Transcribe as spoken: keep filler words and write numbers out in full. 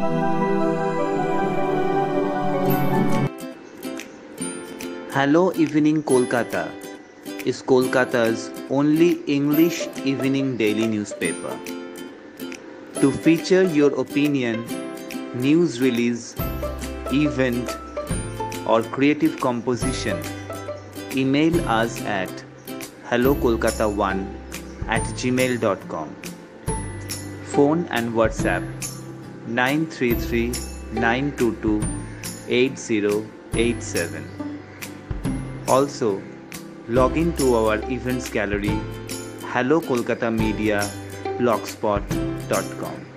Hello Evening Kolkata is Kolkata's only English evening daily newspaper. To feature your opinion, news release, event, or creative composition, email us at hello kolkata one at gmail dot com. Phone and WhatsApp nine three three nine two two eight zero eight seven. Also, log in to our events gallery hello kolkata media blogspot dot com.